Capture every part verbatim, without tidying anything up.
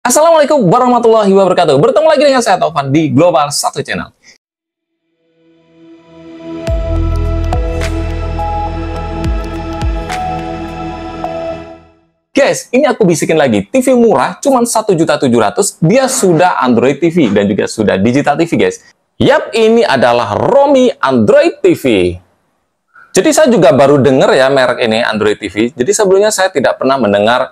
Assalamualaikum warahmatullahi wabarakatuh. Bertemu lagi dengan saya Taufan di Global satu Channel. Guys, ini aku bisikin lagi, T V murah cuma satu juta tujuh ratus ribu, dia sudah Android T V dan juga sudah digital T V, guys. Yap, ini adalah Romi Android T V. Jadi saya juga baru dengar ya merek ini, Android T V. Jadi sebelumnya saya tidak pernah mendengar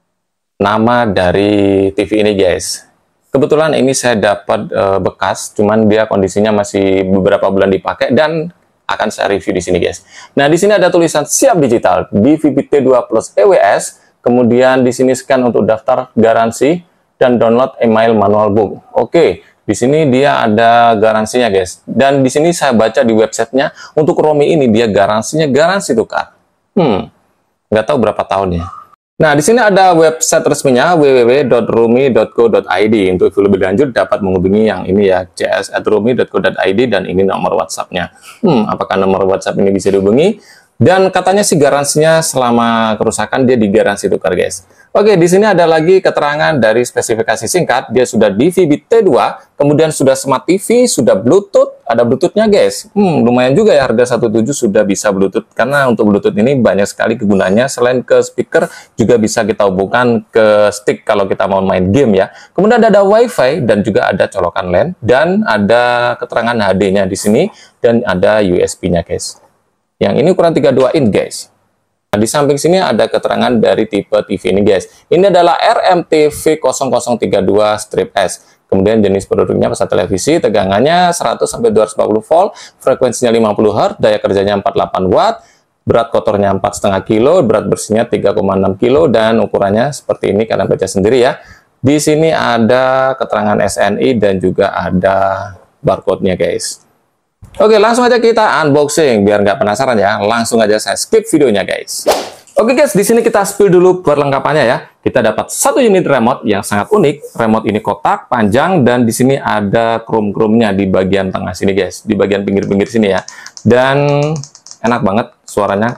nama dari T V ini, guys. Kebetulan ini saya dapat e, bekas, cuman dia kondisinya masih beberapa bulan dipakai dan akan saya review di sini, guys. Nah, di sini ada tulisan siap digital D V B T dua plus E W S. Kemudian di sini scan untuk daftar garansi dan download email manual book. Oke, di sini dia ada garansinya, guys. Dan di sini saya baca di websitenya untuk Romi ini dia garansinya garansi tukar. Hmm, nggak tahu berapa tahunnya. Nah, di sini ada website resminya w w w dot romi dot co dot i d. Untuk info lebih lanjut dapat menghubungi yang ini ya, c s at romi dot co dot i d, dan ini nomor WhatsApp-nya. Hmm, apakah nomor WhatsApp ini bisa dihubungi? Dan katanya sih garansinya selama kerusakan dia digaransi tukar, guys. Oke, di sini ada lagi keterangan dari spesifikasi singkat. Dia sudah D V B T dua, kemudian sudah Smart T V, sudah Bluetooth, ada Bluetooth-nya, guys. Hmm, lumayan juga ya, harga satu koma tujuh sudah bisa Bluetooth. Karena untuk Bluetooth ini banyak sekali kegunaannya. Selain ke speaker, juga bisa kita hubungkan ke stick kalau kita mau main game ya. Kemudian ada Wi-Fi dan juga ada colokan LAN. Dan ada keterangan H D-nya di sini dan ada U S B-nya, guys. Yang ini ukuran tiga puluh dua inch, guys. Nah, di samping sini ada keterangan dari tipe T V ini, guys. Ini adalah R M T V nol nol tiga dua strip S. Kemudian jenis produknya pasar televisi, tegangannya seratus sampai dua ratus empat puluh volt, frekuensinya lima puluh hertz, daya kerjanya empat puluh delapan watt, berat kotornya empat koma lima kilo, berat bersihnya tiga koma enam kilo, dan ukurannya seperti ini, kalian baca sendiri ya. Di sini ada keterangan S N I dan juga ada barcode-nya, guys. Oke, langsung aja kita unboxing biar nggak penasaran ya. Langsung aja saya skip videonya, guys. Oke, guys, di sini kita spill dulu perlengkapannya ya. Kita dapat satu unit remote yang sangat unik. Remote ini kotak, panjang, dan di sini ada chrome-chrome-nya di bagian tengah sini, guys. Di bagian pinggir-pinggir sini ya. Dan enak banget suaranya.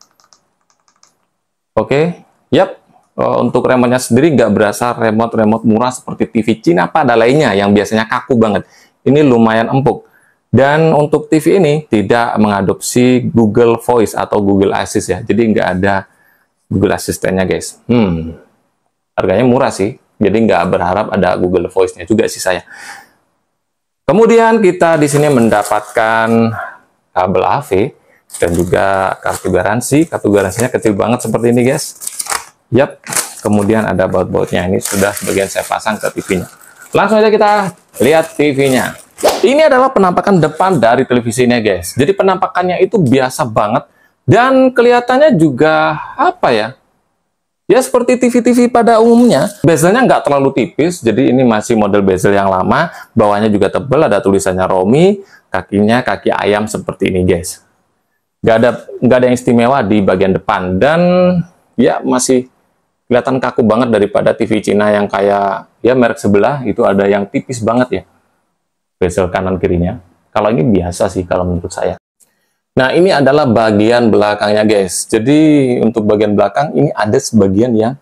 Oke, yap. Untuk remote-nya sendiri nggak berasa remote-remote murah seperti T V Cina pada lainnya yang biasanya kaku banget. Ini lumayan empuk. Dan untuk T V ini tidak mengadopsi Google Voice atau Google Assist ya. Jadi nggak ada Google Assistant-nya, guys. Hmm, harganya murah sih. Jadi nggak berharap ada Google Voice-nya juga sih saya. Kemudian kita di sini mendapatkan kabel A V dan juga kartu garansi. Kartu garansinya kecil banget seperti ini, guys. Yap. Kemudian ada baut-bautnya. Ini sudah sebagian saya pasang ke T V-nya. Langsung aja kita lihat T V-nya. Ini adalah penampakan depan dari televisinya, guys. Jadi penampakannya itu biasa banget dan kelihatannya juga apa ya? Ya seperti T V-T V pada umumnya. Bezelnya nggak terlalu tipis, jadi ini masih model bezel yang lama. Bawahnya juga tebal, ada tulisannya Romi. Kakinya kaki ayam seperti ini, guys. Nggak ada nggak ada yang istimewa di bagian depan dan ya masih kelihatan kaku banget daripada T V Cina yang kayak ya merek sebelah itu ada yang tipis banget ya. Bezel kanan kirinya. Kalau ini biasa sih kalau menurut saya. Nah, ini adalah bagian belakangnya, guys. Jadi untuk bagian belakang ini ada sebagian yang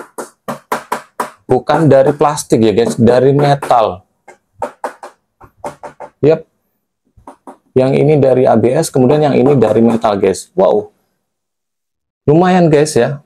bukan dari plastik ya, guys, dari metal. Yap. Yang ini dari A B S, kemudian yang ini dari metal, guys. Wow. Lumayan, guys ya.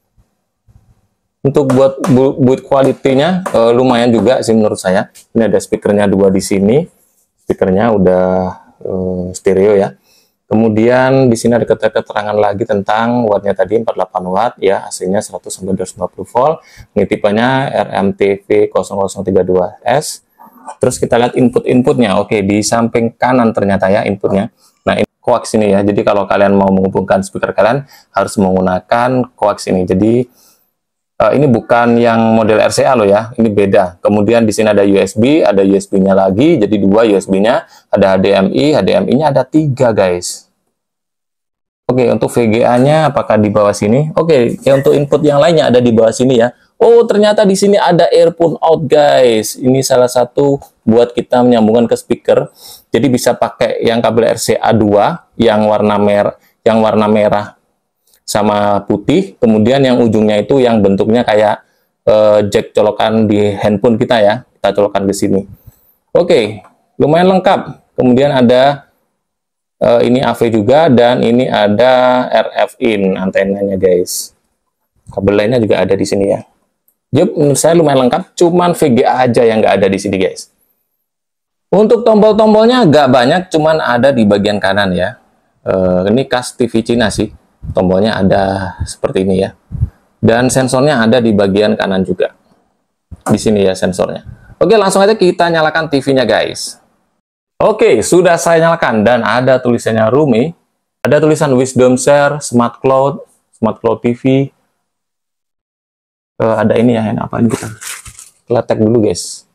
Untuk buat build quality-nya uh, lumayan juga sih menurut saya. Ini ada speakernya dua di sini. Speakernya udah uh, stereo ya. Kemudian di sini ada keterangan lagi tentang wattnya tadi empat puluh delapan watt ya, A C-nya seratus sampai dua ratus lima puluh volt. Ini tipenya R M T V nol nol tiga dua S. Terus kita lihat input-inputnya. Oke, di samping kanan ternyata ya inputnya. Nah, ini coax ini ya. Jadi kalau kalian mau menghubungkan speaker kalian harus menggunakan coax ini. Jadi Uh, ini bukan yang model R C A loh ya, ini beda. Kemudian di sini ada U S B, ada U S B-nya lagi, jadi dua U S B-nya, ada H D M I, H D M I-nya ada tiga, guys. Oke, untuk V G A-nya apakah di bawah sini? Oke, ya untuk input yang lainnya ada di bawah sini ya. Oh, ternyata di sini ada earphone out, guys. Ini salah satu buat kita menyambungkan ke speaker. Jadi bisa pakai yang kabel R C A dua yang warna merah, yang warna merah sama putih, kemudian yang ujungnya itu yang bentuknya kayak uh, jack colokan di handphone kita ya. Kita colokan di sini. Oke, lumayan lengkap. Kemudian ada uh, ini A V juga, dan ini ada R F in antenanya guys. Kabel lainnya juga ada di sini ya. Yup, menurut saya lumayan lengkap. Cuman V G A aja yang nggak ada di sini guys. Untuk tombol-tombolnya nggak banyak, cuman ada di bagian kanan ya. Uh, ini khas T V Cina sih. Tombolnya ada seperti ini ya. Dan sensornya ada di bagian kanan juga. Di sini ya sensornya. Oke, langsung aja kita nyalakan T V-nya guys. Oke, sudah saya nyalakan dan ada tulisannya Rumi. Ada tulisan Wisdom Share, Smart Cloud, Smart Cloud T V. Uh, ada ini ya, apa ini kita? Letek dulu guys.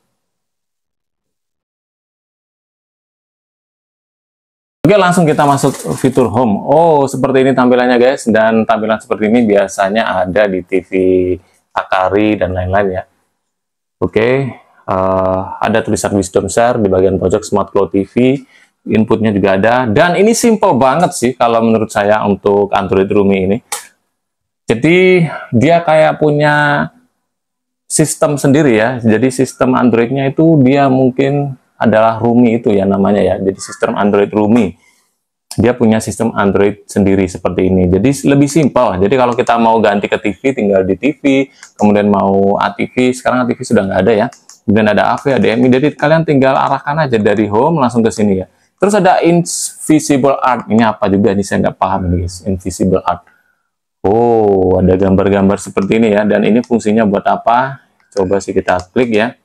Oke, langsung kita masuk fitur home. Oh, seperti ini tampilannya guys. Dan tampilan seperti ini biasanya ada di T V Akari dan lain-lain ya. Oke, uh, ada tulisan Wisdom Share di bagian pojok Smart Cloud T V. Inputnya juga ada. Dan ini simple banget sih kalau menurut saya untuk Android Rumi ini. Jadi dia kayak punya sistem sendiri ya. Jadi sistem Androidnya itu dia mungkin adalah Rumi itu ya namanya ya. Jadi sistem Android Rumi. Dia punya sistem Android sendiri seperti ini. Jadi lebih simpel. Jadi kalau kita mau ganti ke T V tinggal di T V, kemudian mau A T V, sekarang A T V sudah nggak ada ya. Kemudian ada A V, A D M I. Jadi kalian tinggal arahkan aja dari home langsung ke sini ya. Terus ada Invisible Art. Ini apa juga nih saya nggak paham nih guys. Invisible Art. Oh, ada gambar-gambar seperti ini ya. Dan ini fungsinya buat apa? Coba sih kita klik ya.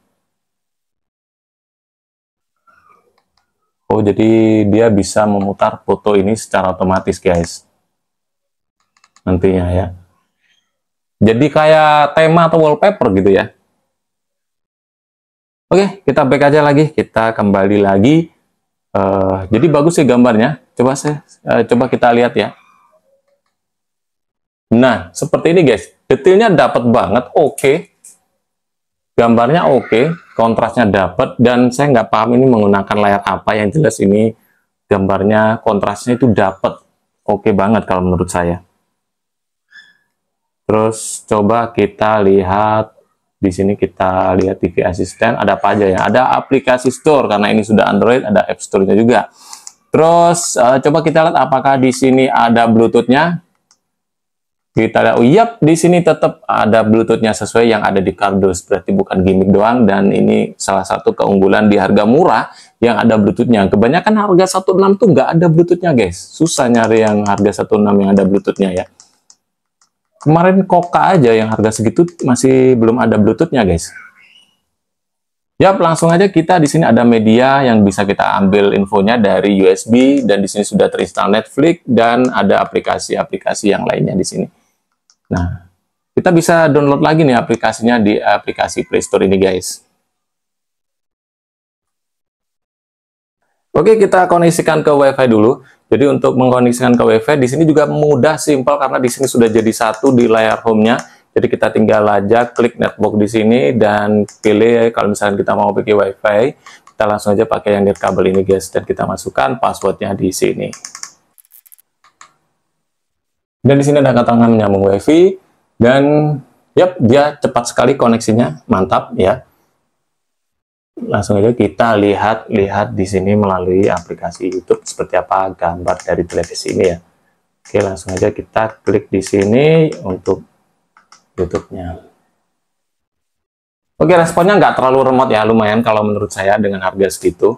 Oh, jadi dia bisa memutar foto ini secara otomatis, guys. Nantinya ya. Jadi kayak tema atau wallpaper gitu ya. Oke, kita back aja lagi. Kita kembali lagi. Uh, jadi bagus sih gambarnya. Coba saya, uh, coba kita lihat ya. Nah, seperti ini, guys. Detailnya dapat banget. Oke. Gambarnya oke. Kontrasnya dapat, dan saya nggak paham ini menggunakan layar apa. Yang jelas ini gambarnya kontrasnya itu dapat oke banget kalau menurut saya. Terus coba kita lihat di sini, kita lihat T V Assistant ada apa aja ya. Ada aplikasi store karena ini sudah Android, ada App Store-nya juga. Terus uh, coba kita lihat apakah di sini ada Bluetooth-nya. Kita lihat, oh iya, di sini tetap ada Bluetooth-nya sesuai yang ada di kardus, berarti bukan gimmick doang, dan ini salah satu keunggulan di harga murah yang ada Bluetooth-nya. Kebanyakan harga seratus enam tuh nggak ada Bluetooth-nya, guys. Susah nyari yang harga seratus enam yang ada Bluetooth-nya ya. Kemarin Koka aja yang harga segitu masih belum ada Bluetooth-nya, guys. Yap, langsung aja kita di sini ada media yang bisa kita ambil infonya dari U S B, dan di sini sudah terinstall Netflix dan ada aplikasi-aplikasi yang lainnya di sini. Nah, kita bisa download lagi nih aplikasinya di aplikasi Play Store ini, guys. Oke, kita koneksikan ke WiFi dulu. Jadi untuk mengkoneksikan ke WiFi di sini juga mudah, simpel karena di sini sudah jadi satu di layar home-nya. Jadi kita tinggal aja klik network di sini dan pilih kalau misalnya kita mau pakai WiFi, kita langsung aja pakai yang kabel ini, guys, dan kita masukkan passwordnya di sini. Dan di sini ada kata menyambung WiFi, dan yap, dia cepat sekali koneksinya, mantap ya. Langsung aja kita lihat-lihat di sini melalui aplikasi YouTube seperti apa gambar dari televisi ini ya. Oke, langsung aja kita klik di sini untuk YouTube-nya. Oke, responnya nggak terlalu remote ya, lumayan kalau menurut saya dengan harga segitu.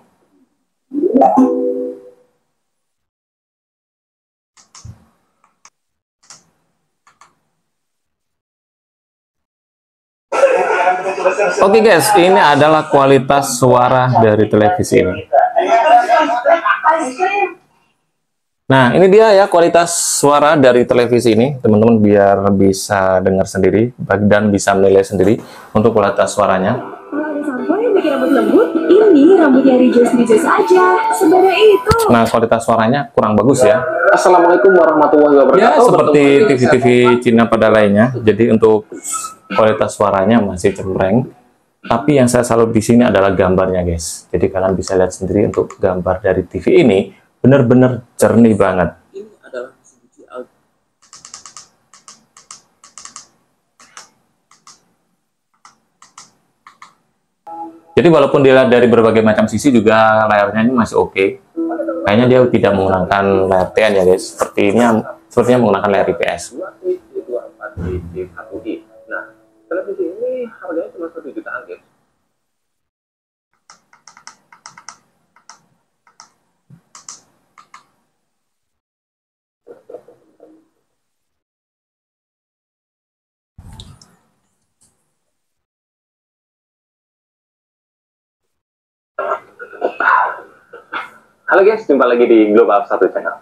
Oke guys, ini adalah kualitas suara dari televisi ini. Nah, ini dia ya kualitas suara dari televisi ini, teman-teman, biar bisa dengar sendiri dan bisa menilai sendiri untuk kualitas suaranya. Kalau ada sampo yang bikin rambut lembut, ini rambutnya Rijos-Rijos aja, sebenarnya itu. Nah, kualitas suaranya kurang bagus ya. Assalamualaikum warahmatullahi wabarakatuh. Ya, seperti T V-T V Cina pada lainnya. Jadi untuk kualitas suaranya masih cempreng. Tapi yang saya salut di sini adalah gambarnya, guys. Jadi kalian bisa lihat sendiri untuk gambar dari T V ini benar-benar jernih banget. Ini adalah segi audio. Jadi walaupun dilihat dari berbagai macam sisi juga layarnya ini masih oke. Okay. Kayaknya dia tidak menggunakan layar T N ya guys. Sepertinya sepertinya menggunakan layar I P S. Nah, televisi ini harganya cuma satu jutaan guys. Halo guys, jumpa lagi di Global satu Channel.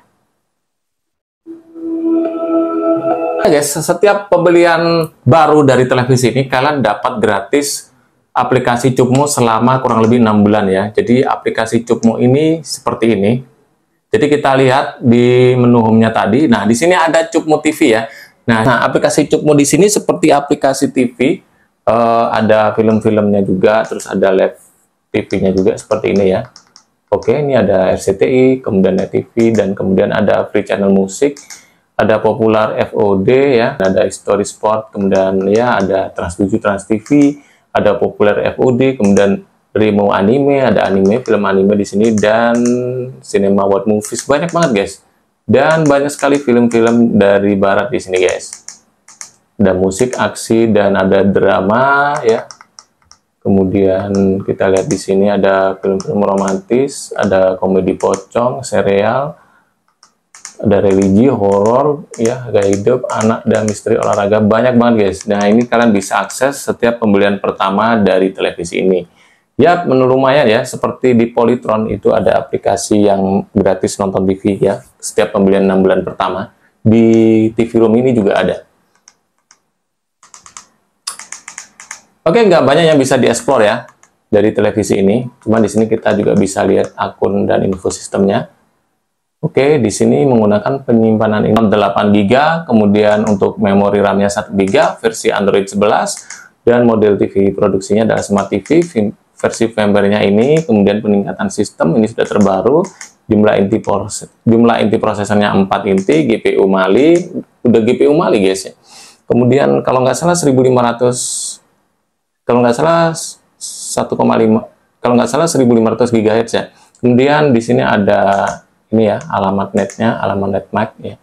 Nah guys, setiap pembelian baru dari televisi ini kalian dapat gratis aplikasi Cupmu selama kurang lebih enam bulan ya. Jadi aplikasi Cupmu ini seperti ini. Jadi kita lihat di menu home-nya tadi. Nah, di sini ada Cupmu T V ya. Nah, nah aplikasi Cupmu di sini seperti aplikasi T V, uh, ada film-filmnya juga, terus ada live T V-nya juga seperti ini ya. Oke, ini ada R C T I, kemudian Net T V, dan kemudian ada free channel musik, ada popular F O D ya, ada History Sport, kemudian ya ada Trans tujuh, Trans T V, ada populer F O D, kemudian Remo anime, ada anime, film anime di sini, dan Cinema World Movies, banyak banget guys. Dan banyak sekali film-film dari barat di sini guys. Ada musik, aksi, dan ada drama ya. Kemudian kita lihat di sini ada film-film romantis, ada komedi pocong, serial, ada religi, horor, ya, gaya hidup, anak, dan misteri, olahraga, banyak banget guys. Nah, ini kalian bisa akses setiap pembelian pertama dari televisi ini. Ya, menurut lumayan ya, seperti di Polytron itu ada aplikasi yang gratis nonton T V ya, setiap pembelian enam bulan pertama. Di T V Room ini juga ada. Oke, nggak banyak yang bisa dieksplor ya dari televisi ini. Cuma di sini kita juga bisa lihat akun dan info sistemnya. Oke, di sini menggunakan penyimpanan delapan giga, kemudian untuk memori RAM-nya satu giga, versi Android sebelas, dan model T V produksinya adalah Smart T V, versi firmware-nya ini, kemudian peningkatan sistem ini sudah terbaru, jumlah inti proses, jumlah inti prosesornya empat inti, G P U Mali, udah G P U Mali guys ya. Kemudian kalau nggak salah seribu lima ratus, kalau nggak salah satu koma lima, kalau nggak salah seribu lima ratus gigahertz ya. Kemudian di sini ada ini ya, alamat netnya, alamat net M A C ya.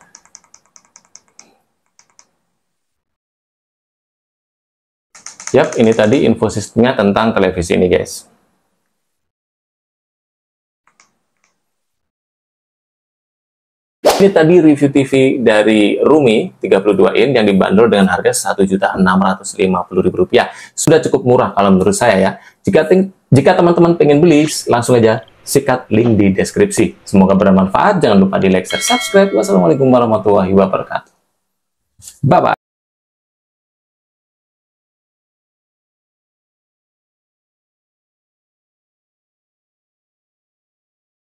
Yap, ini tadi info sistemnya tentang televisi ini guys. Ini tadi review T V dari Rumi tiga puluh dua in yang dibanderol dengan harga satu juta enam ratus lima puluh ribu rupiah. Sudah cukup murah kalau menurut saya ya. Jika jika teman-teman pengen beli, langsung aja sikat link di deskripsi. Semoga bermanfaat. Jangan lupa di like, share, subscribe. Wassalamualaikum warahmatullahi wabarakatuh. Bye-bye.